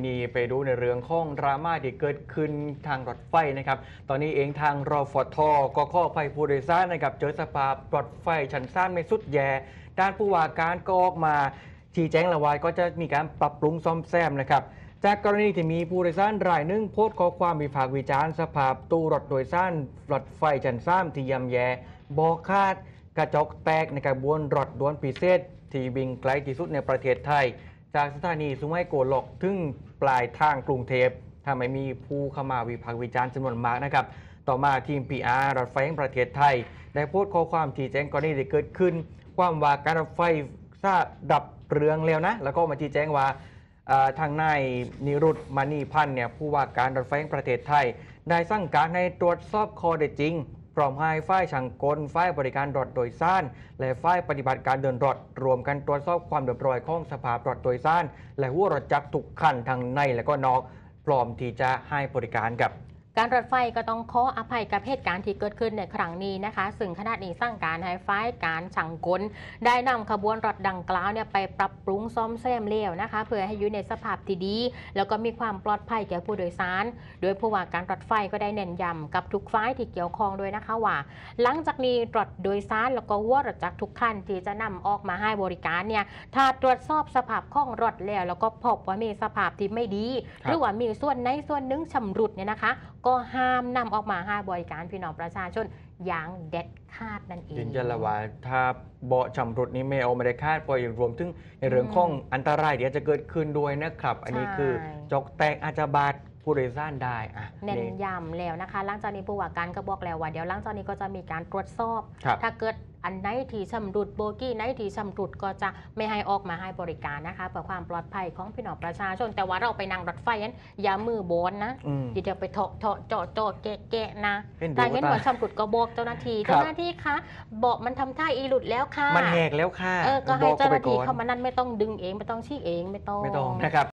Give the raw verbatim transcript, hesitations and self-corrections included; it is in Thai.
นี่ไปดูในเรื่องของดราม่าที่เกิดขึ้นทางรถไฟนะครับตอนนี้เองทางรฟทก็ข้อภัยผู้โดยสารนะครับเจอสภาพรถไฟชั้นสั้นไม่สุดแย่ด้านผู้ว่าการก็ออกมาชี้แจงละว่าก็จะมีการปรับปรุงซ่อมแซมนะครับจากกรณีที่มีผู้โดยสารรายหนึ่งโพสต์ข้อความวิพากษ์วิจารณ์สภาพตู้รถโดยสารรถไฟชั้นสั้นที่ย่ำแย่บอกคาดกระจกแตกในกระบวนรถด่วนพิเศษที่วิ่งไกลที่สุดในประเทศไทยจากสถานีสุไหงโกลกถึงปลายทางกรุงเทพทำให้มีผู้เข้ามาวิพากษ์วิจารณ์จำนวนมากนะครับต่อมาทีม พี อาร์ รถไฟแห่งประเทศไทยได้โพสต์ข้อความชี้แจงกรณีที่เกิดขึ้นความว่าการรถไฟทราบดับเรืองแล้วนะแล้วก็มาชี้แจงว่าทางนายนิรุตมณีพันธ์เนี่ยผู้ว่าการรถไฟแห่งประเทศไทยได้สั่งการให้ตรวจสอบข้อเท็จจริงพร้อมให้ฝ่ายช่างกลฝ่ายบริการรถโดยสารและฝ่ายปฏิบัติการเดินรถรวมกันตรวจสอบความเรียบร้อยของสภาพรถโดยสารและหัวรถจักรทุกคันทั้งในและก็นอกพร้อมที่จะให้บริการกับการรถไฟก็ต้องขออภัยกับเหตุการณ์ที่เกิดขึ้นในครั้งนี้นะคะซึ่งขณะนี้สั่งการให้ฝ่ายการช่างกลได้นำขบวนรถดังกล่าวเนี่ยไปปรับปรุงซ่อมแซมแล้วนะคะเพื่อให้อยู่ในสภาพที่ดีแล้วก็มีความปลอดภัยแก่ผู้โดยสารโดยผู้ว่าการรถไฟก็ได้เน้นย้ำกับทุกฝ่ายที่เกี่ยวข้องด้วยนะคะว่าหลังจากนี้รถโดยสารแล้วก็หัวรถจักรทุกคันที่จะนำออกมาให้บริการเนี่ยถ้าตรวจสอบสภาพของรถแล้วแล้วก็พบว่ามีสภาพที่ไม่ดีหรือว่ามีส่วนในส่วนนึงชำรุดเนี่ยนะคะก็ห้ามนำออกมาให้บริการพี่น้องประชาชนอย่างเด็ดขาดนั่นเองยืนยันละว่าถ้าเบาะชำรุดนี้ไม่เอาไม่ได้คาดปล่อยรวมถึงในเรื่องของอันตรายเดี๋ยวจะเกิดขึ้นด้วยนะครับอันนี้คือจกแตกอาจจะบาดผู้โดยสารได้อะเน้นย้ำแล้วนะคะหลังจากนี้ผู้ว่าการก็บอกแล้วว่าเดี๋ยวหลังจากนี้ก็จะมีการตรวจสอบถ้าเกิดอันไหนที่ชำรุดโบกี้ไหนที่ชำรุดก็จะไม่ให้ออกมาให้บริการนะคะเพื่อความปลอดภัยของพี่น้องประชาชนแต่ว่าเราไปนั่งรถไฟนั้นอย่ามือโบนนะเดี๋ยวไปเถาะเถาะเจาะเจาะแกะแกะนะถ้าเห็นว่าชำรุดก็บอกเจ้าหน้าที่เจ้าหน้าที่คะเบาะมันทำท่าอีหลุดแล้วค่ะมันแหกแล้วค่ะเออก็ให้เจ้าหน้าที่เข้ามานั่นไม่ต้องดึงเองไม่ต้องชี้เองไม่ต้องไม่ต้องนะครับ